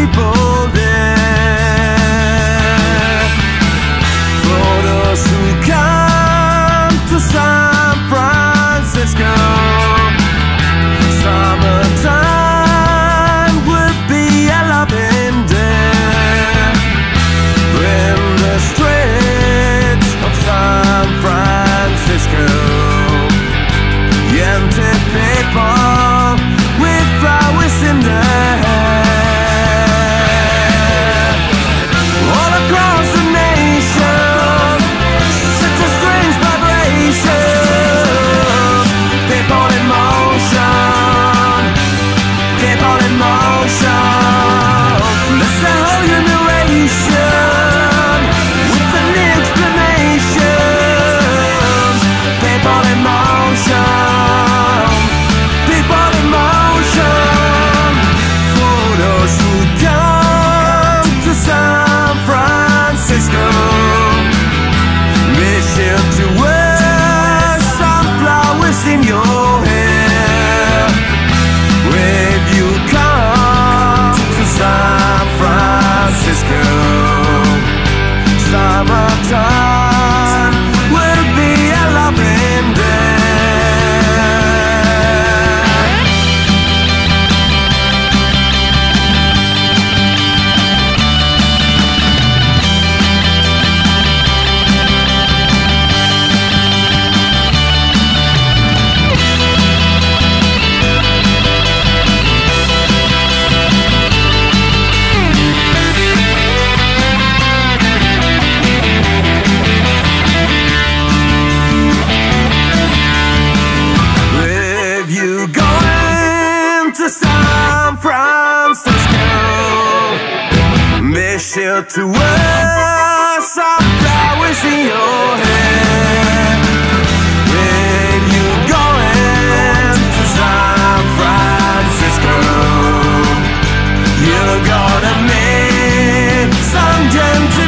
people there. For those who come to San Francisco, summertime would be a loving day. In the streets of San Francisco, empty people with flowers in their hair. All across the nation, such a strange vibration. People in motion, people in motion. It's a whole generation with an explanation. People in motion, people in motion. For those who come to San Francisco, be sure to wear some flowers in your hair. If you come to San Francisco, summertime will be a loving day. If you going to San Francisco, be sure to wear some flowers in your hair. If you going to San Francisco, you're gonna meet some gentlemen.